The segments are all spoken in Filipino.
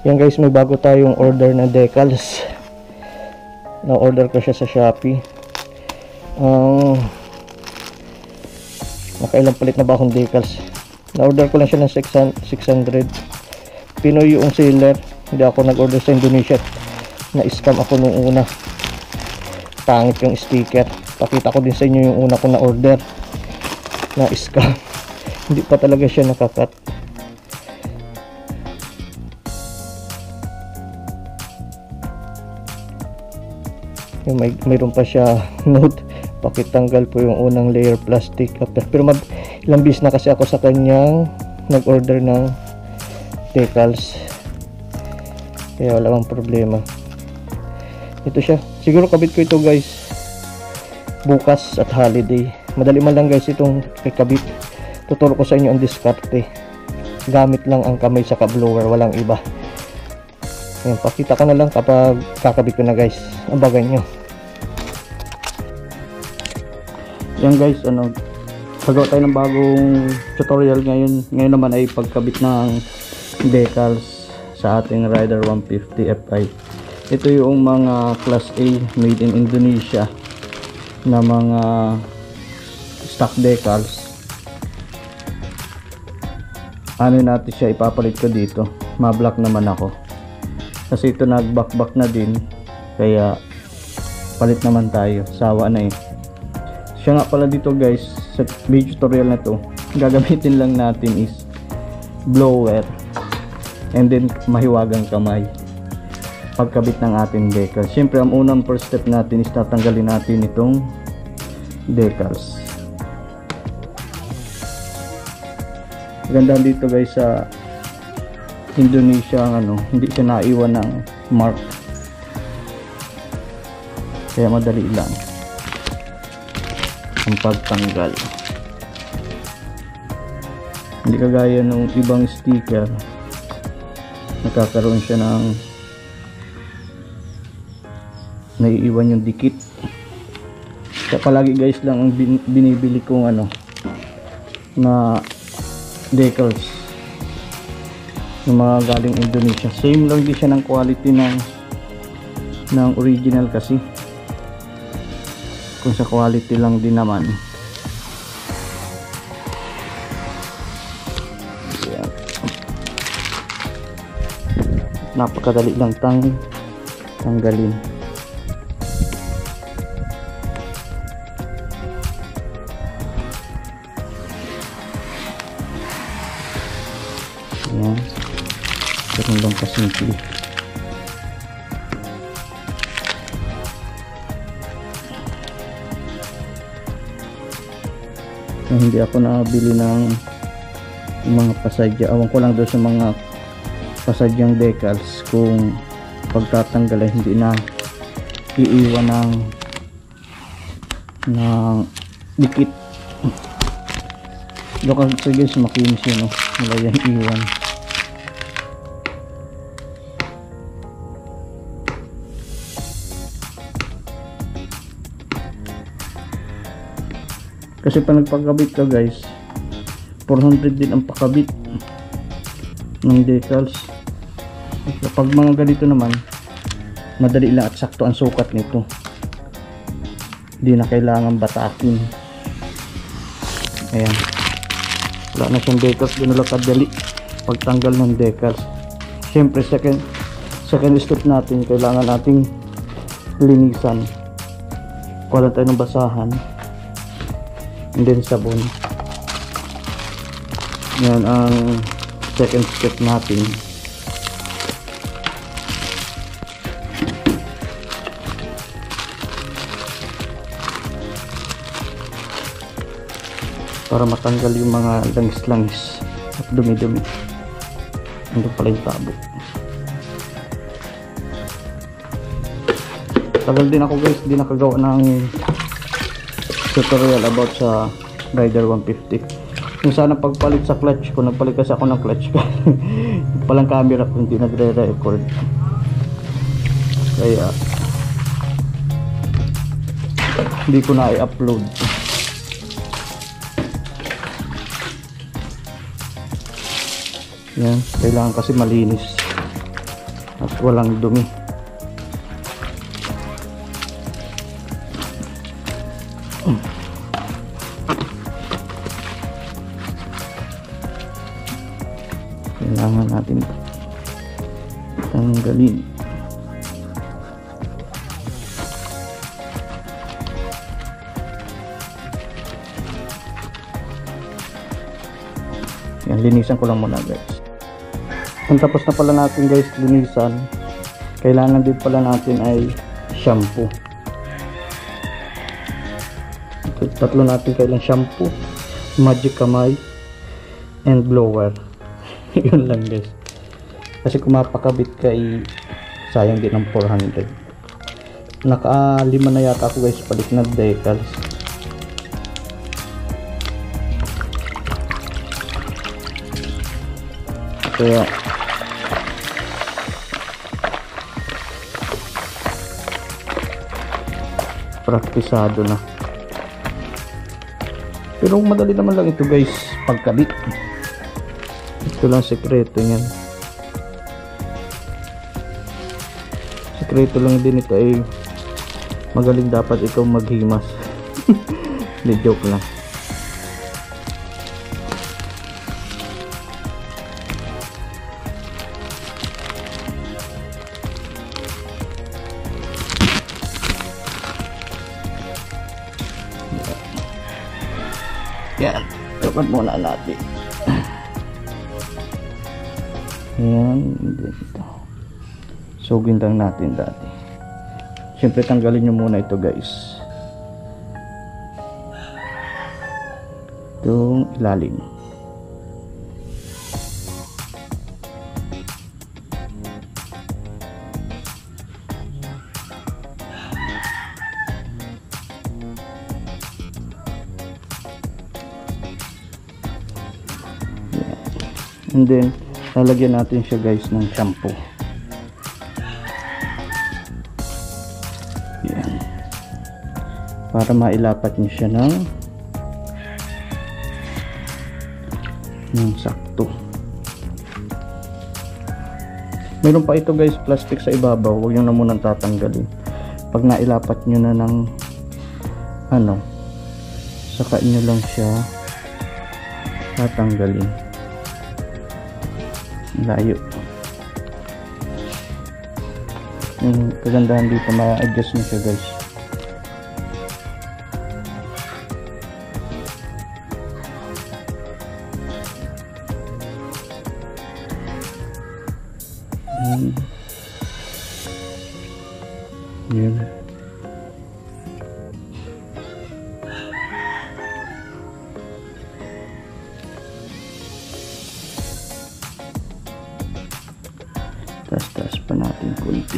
Yan guys, may bago tayong order na decals. Na-order ko siya sa Shopee. Nakailang palit na ba akong decals? Na-order ko lang siya ng 600. Pinoy yung seller. Hindi ako nag-order sa Indonesia. Na-scam ako nung una. Pangit yung sticker. Pakita ko din sa inyo yung una ko na-order. Na-scam. Hindi pa talaga siya nakakat. Yung mayroon pa siya note, pakitanggal po yung unang layer plastic after. Pero ilang bis na kasi ako sa kanyang nag-order ng decals, kaya wala bang problema. Ito siya, siguro kabit ko ito guys bukas at holiday. Madali man lang guys itong kabit. Tuturo ko sa inyo ang diskarte. Gamit lang ang kamay sa blower, walang iba. Ayan, pakita ka na lang kapag kakabit ko na guys ang bagay nyo. Yan guys, gagawa tayo ng bagong tutorial ngayon. Ngayon naman ay pagkabit ng decals sa ating Rider 150 Fi. Ito yung mga class A made in Indonesia na mga stock decals. Ano natin siya, ipapalit ko dito. Ma-block naman ako kasi ito nag-back na din, kaya palit naman tayo, sawa na eh. Siya nga pala dito guys, sa video tutorial na to, gagamitin lang natin is blower and then mahiwagang kamay pagkabit ng ating decals. Siyempre ang unang first step natin is tatanggalin natin itong decals. Ganda dito guys sa Indonesia, hindi siya naiwan ng mark, kaya madali lang ang pagtanggal. Hindi kagaya ng ibang sticker, nakakaroon siya ng naiiwan yung dikit. Kaya palagi guys lang ang binibili kong na decals yung mga galing Indonesia. Same lang din siya ng quality ng original kasi. Kung sa quality lang din naman. Ayan. Napakadali lang tanggalin. Ayan. Ganun lang kasimple. Hindi ako nakabili ng mga pasadya. Awan ko lang doon sa mga pasadyang decals kung pagtatanggal ay hindi na iiwan ng dikit. Doon kasi guys makinis yun, wala yan iwan. Kasi pa nagpakabit ka guys, 400 din ang pakabit ng decals. Kapag mga ganito naman, madali lang at sakto ang sukat nito. Hindi na kailangan batakin. Ayan, wala na siyang decals, ganun lang kadali pagtanggal ng decals. Siyempre second step natin, kailangan nating linisan. Kuha tayo ng basahan and then sabon. Yan ang second step natin. Para matanggal yung mga langis-langis at dumi-dumi. Ando pala yung tabo. Tagal din ako guys, di nakagawa ng tutorial about sa Rider 150. Kung sana pagpalit sa clutch ko, nagpalit kasi ako ng clutch palang camera ko hindi nagre-record, kaya hindi ko na i-upload. Yan, kailangan kasi malinis. at walang dumi. Kailangan natin tanggalin. Yan, linisan ko lang muna guys. Kung tapos na pala natin guys linisan, kailangan din pala natin ay shampoo. Ito, tatlo natin kailangan: shampoo, magic kamay, and blower. Yun lang guys. Kasi kung mapakabit ka sayang din ng 400. Naka-5 na yata ako guys palit na decals. Kaya praktisado na. Pero madali naman lang ito guys pagkabit. Ito lang sekreto niyan. Sekreto lang din ito ay magaling dapat ikaw maghimas. Hindi, joke lang. Yan, dapat muna natin. Yan, dito. Sugin lang natin dati. Siyempre tanggalin nyo muna ito guys. Itong ilalim. And then lalagyan natin siya guys ng shampoo. Yan. Para mailapat niyo siya ng sakto. Meron pa ito guys plastic sa ibabaw, huwag nyo na munang tatanggalin. Pag nailapat nyo na ng saka nyo lang siya tatanggalin. Layo. Yung kagandahan dito, ma-adjust nyo siya guys. Yan. Tas pa natin kunti.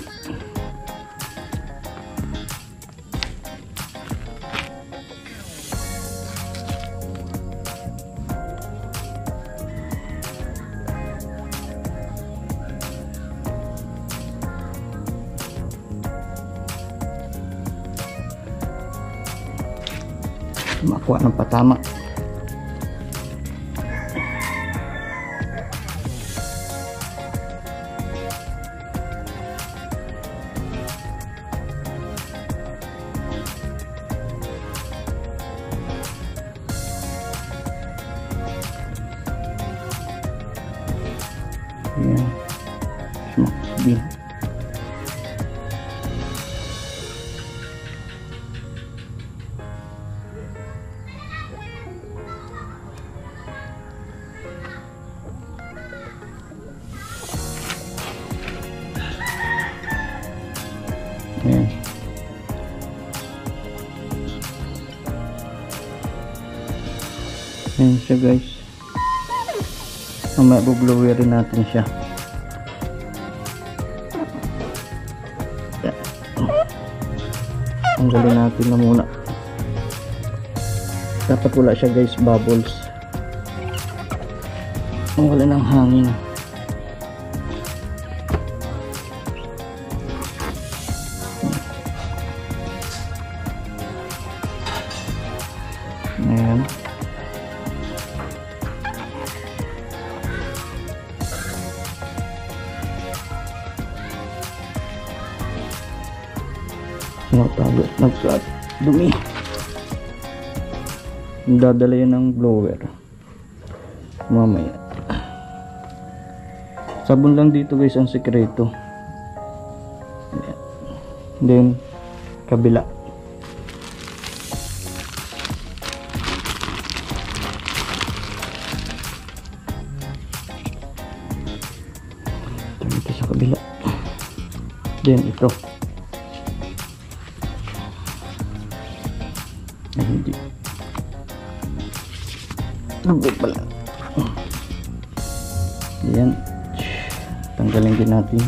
Makuha ng patama. Yan. Smakbin. Yan. Yan siya guys. Mamaya bublower rin natin siya. Tanggalin natin na muna. Dapat wala siya guys bubbles. Wala ng hangin. Ayan. nagka-dumi. Dadala yan ng blower mamaya. Sabon lang dito guys ang sekreto. Then kabila. Ito sa kabila. Then ito. Hindi. Nabot pala. Ayan. Tanggalin din natin.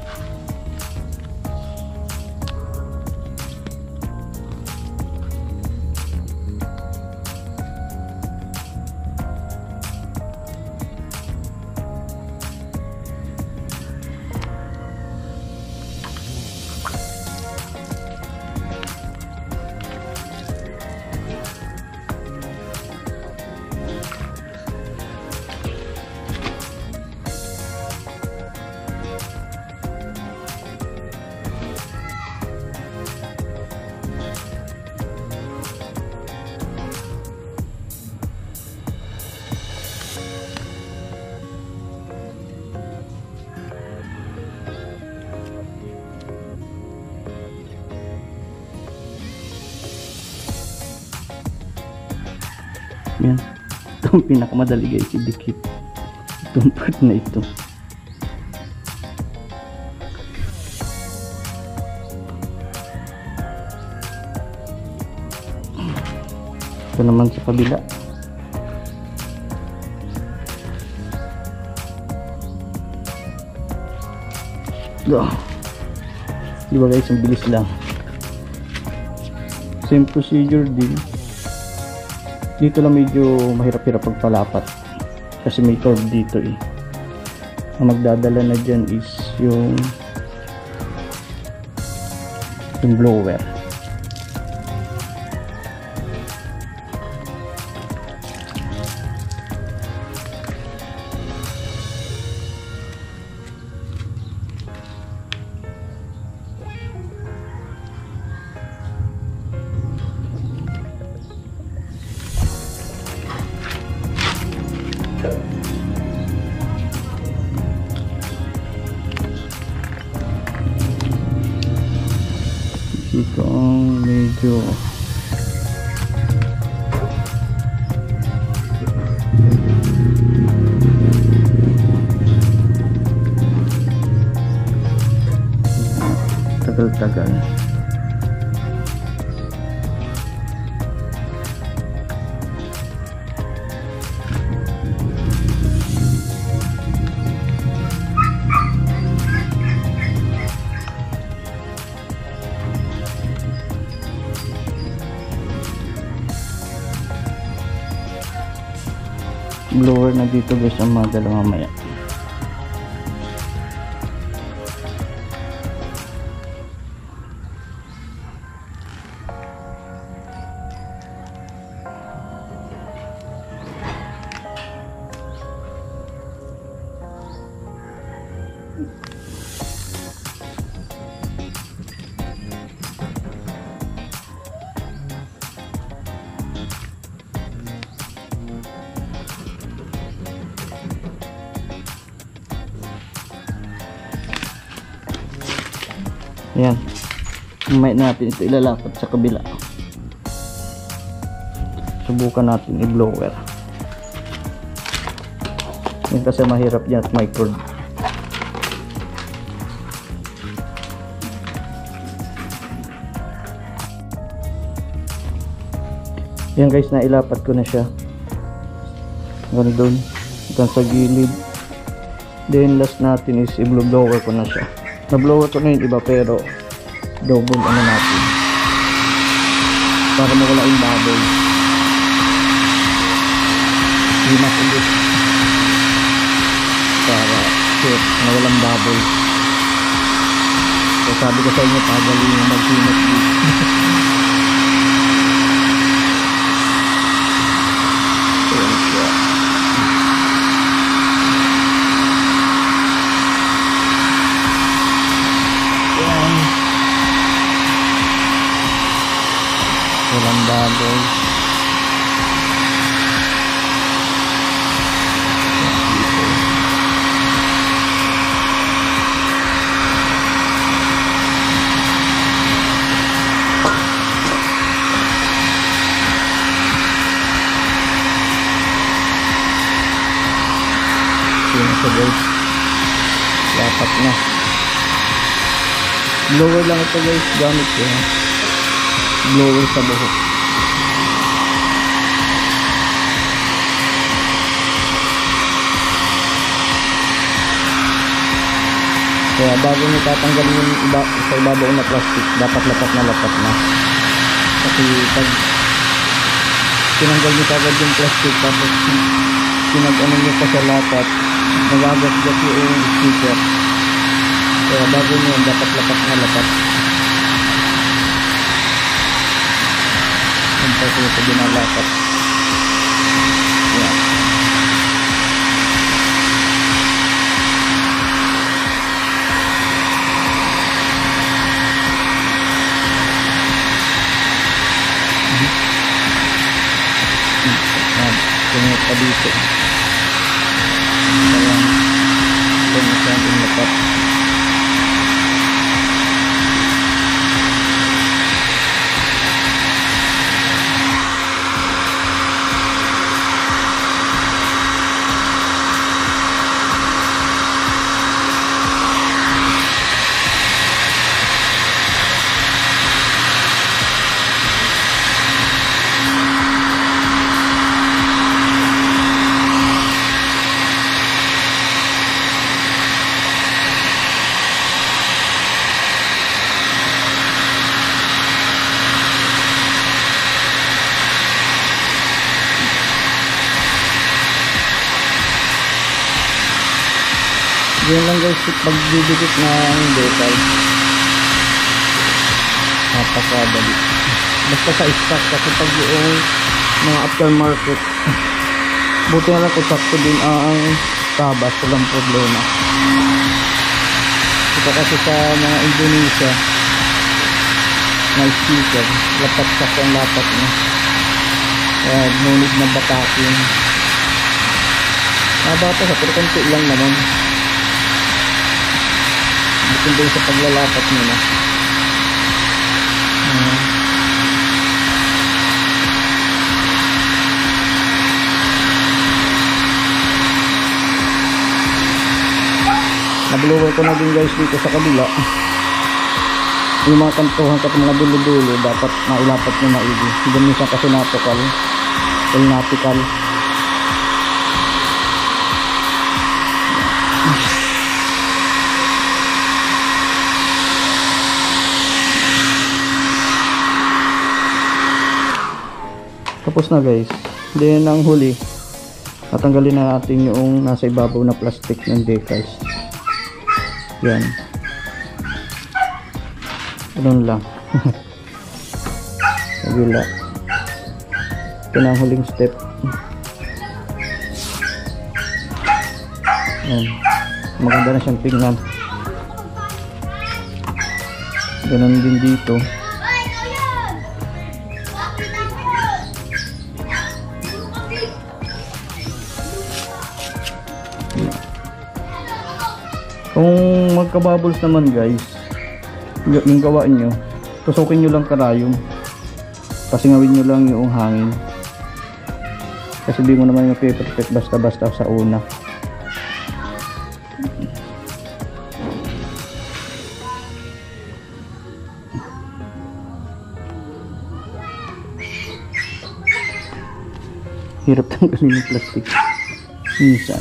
Yan. Ito ang pinakamadali guys, idikit. Itong part na ito. Ito naman sa kabila. Di ba guys, ang bilis lang. Same procedure din. Dito lang medyo mahirap-hirap pagpalapat kasi may curve dito eh. Ang magdadala na dyan is yung blower. Ito ang medyo tagal-tagal. Blower na dito guys ang madala mamaya. Ayan. Mamaya natin ito ilalapat sa kabila. Subukan natin i-blower. Yan kasi mahirap yan at may cord. Yan guys, nailapat ko na siya. Hanggang doon. Hanggang sa gilid. Then last natin is i-blower ko na siya. Na-blower ko na yung iba pero double ano natin para mawala yung bubble. Himas ulit para sure na walang bubble. So sabi ko sa inyo, pagaling yung mag-himas dito. siya guys. Lapat na. Blower lang ito guys, gamit ko. Blower sa buhok. Kaya bago nyo tatanggalin yung sa ibabaw na plastic, dapat lapat na. Kasi pag tinanggal nyo agad yung plastic tapos pinag-ano nyo pa sa lapat, nagagat-gat yung sticker. Kaya bago nyo yan, dapat lapat na. Sampai ko ito ginalapat. Yan. Tungot pa dito. Kaya tungot sa ating lapat. Yan lang guys, pagdidikit ng decal, napakadali. Basta sa stock, kasi pag yung mga aftermarket, buti na lang kung sakto din ang tabas, walang problema. Ito kasi sa mga Indonesia na sticker, lapat sakto ang lapat niya. Kaya no need na batakin. Bata sa pero konti lang naman. Depende sa paglalapat nyo na. Nablower ko na din guys dito sa kabila. Yung mga kantuhan at mga dulo-dulo dapat mailapat nyo maigi. Hindi minsan kasi natikal. Tapos na guys. Then ang huli, tatanggalin na natin yung nasa ibabaw na plastic ng decals. Yan. Ganun lang. Kabila. Ito na ang huling step. Yan. Maganda na siyang tingnan. Ganun din dito. Kung magka-bubbles naman guys, yung gawaan nyo, tusukin nyo lang karayom, pasingawin nyo lang yung hangin, kasi di mo naman yung perfect basta-basta sa una. Hirap tanggalin yung plastic minsan.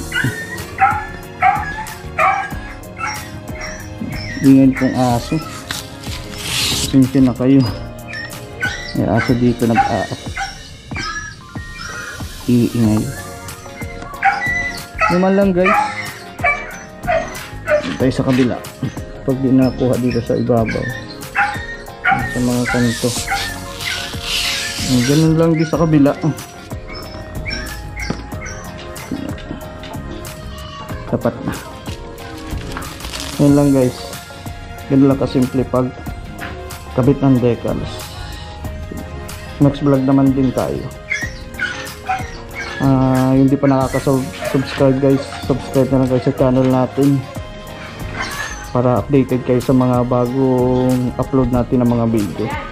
Ingay pong aso. Pasensya na kayo. May aso dito iingay. Naman lang guys. Tayo sa kabila. Pag di nakuha dito sa ibabaw. Sa mga kanto. Ganun lang din sa kabila. Tapat na. Yan lang guys. Ganun lang kasimple pag kabit ng decals. Next vlog naman din tayo. Yung di pa nakaka-subscribe guys, subscribe na lang guys sa channel natin para updated kayo sa mga bagong upload natin ng mga video.